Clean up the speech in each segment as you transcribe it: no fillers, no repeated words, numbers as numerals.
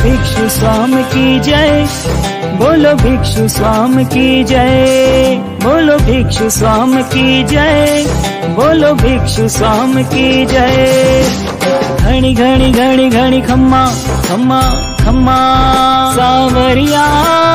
भिक्षु स्वामी की जय, बोलो भिक्षु स्वामी की जय, बोलो भिक्षु स्वामी की जय, बोलो भिक्षु स्वामी की जय। घणी घणी घणी घणी खम्मा खम्मा खम्मा सावरिया,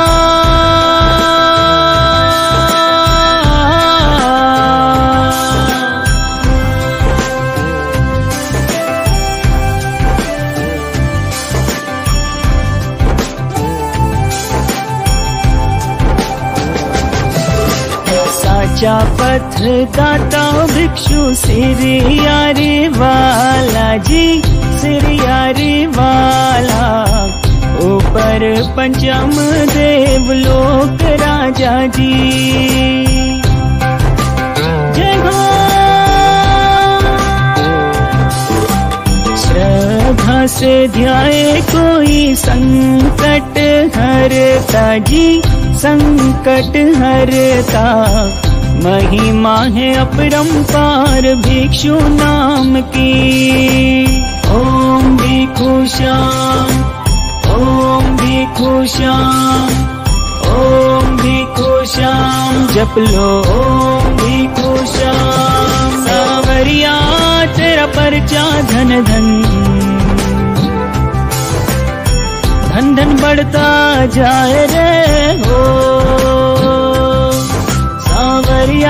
साचा पथ दाता भिक्षु सिरियारी वाला जी, सिरियारी वाला। ऊपर पंचम देवलोक राजा जी। जय हो। श्रद्धा से ध्याए कोई संकट हरता जी, संकट हरता। महिमा है अपरंपार भिक्षु नाम की। ओम भिक्षु श्याम, ओम भिक्षु श्याम, ओम भिक्षु श्याम जप लो ओम भिक्षु श्याम। सावरिया तेरा परचा धन धन, धन धन बढ़ता जाए रे हो सावरिया।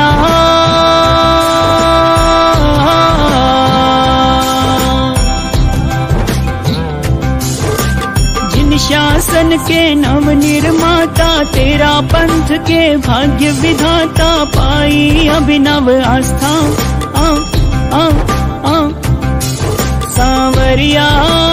जिन शासन के नव निर्माता, तेरा पंथ के भाग्य विधाता। पाई अभिनव आस्था आ आ आ सावरिया।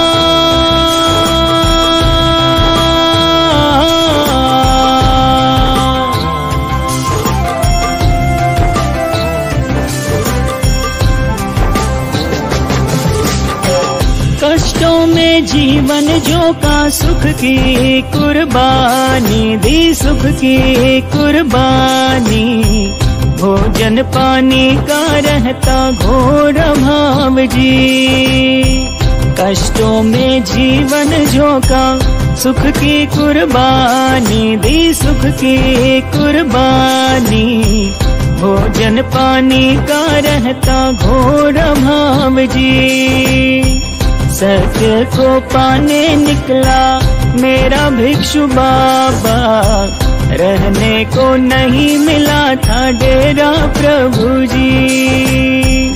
कष्टों में जीवन जो का, सुख की कुर्बानी दी, सुख की कुर्बानी। भोजन पानी का रहता घोर अभाव जी। कष्टों में जीवन जो का, सुख की कुर्बानी दी, सुख की कुर्बानी। भोजन पानी का रहता घोर अभाव जी। सत्य को पाने निकला मेरा भिक्षु बाबा, रहने को नहीं मिला था डेरा प्रभु जी।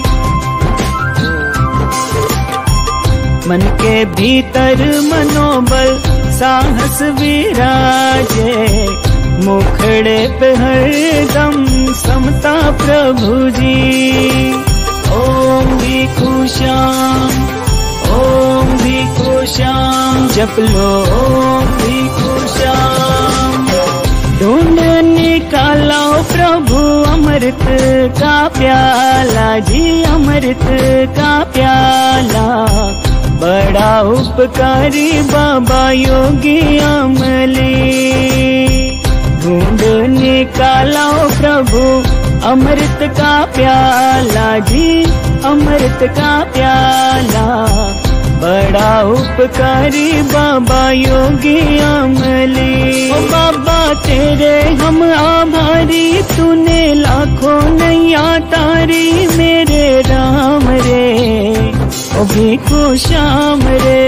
मन के भीतर मनोबल साहस विराजे, मुखड़े पे हरदम समता प्रभु जी। ओम भिक्षु श्याम, ओम भिक्षु श्याम जप लो ओम भिक्षु श्याम। ढूंढ निकाला प्रभु अमृत का प्याला जी, अमृत का प्याला। बड़ा उपकारी बाबा योगी अमली। ढूंढ निकाला प्रभु अमृत का प्याला जी, अमृत का प्याला। बड़ा उपकारी बाबा योगी अमली। ओ बाबा तेरे हम आभारी, तूने लाखों नैया तारी मेरे राम रे। ओ भिक्षु श्याम रे।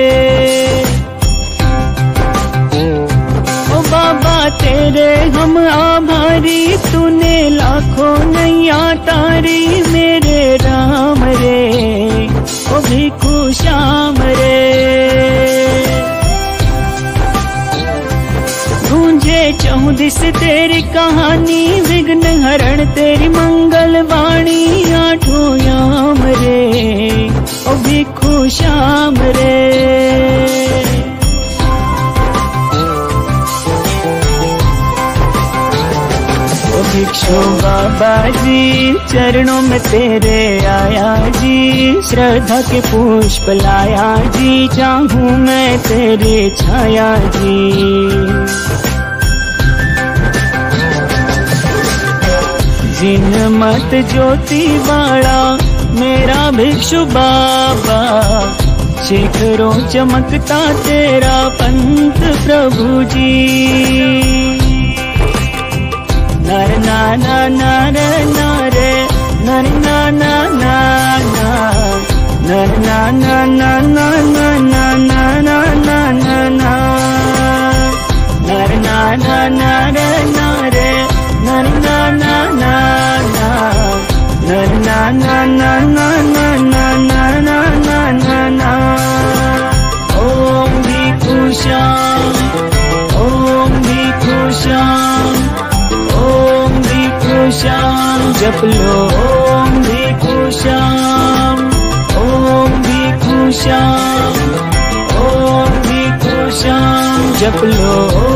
ओ बाबा तेरे हम आभारी, तूने लाखों नैया तारी मेरे राम रे। ओ भिक्षु श्याम रे। गूंजे चौदिस तेरी कहानी, विघ्न हरण तेरी मंगल वाणी। आठों याम रे ओ भिक्षु श्याम रे। भिक्षु बाबा जी चरणों में तेरे आया जी, श्रद्धा के पुष्प लाया जी। चाहूं मैं तेरी छाया जी। जिन मत ज्योति वाला मेरा भिक्षु बाबा, शिखरों चमकता तेरा पंत प्रभु जी। नर नाना नर नर नर नाना नाना नर नाना नाना नाना नाना नाना नर नाना नर नर नर नाना नाना नर नाना नाना नाना नाना नाना। ओम भिक्षु श्याम ओम भिक्षु श्याम ओम भिक्षु श्याम जप लो ओम भिक्षु श्याम ओम भिक्षु श्याम ओम भिक्षु श्याम जप लो।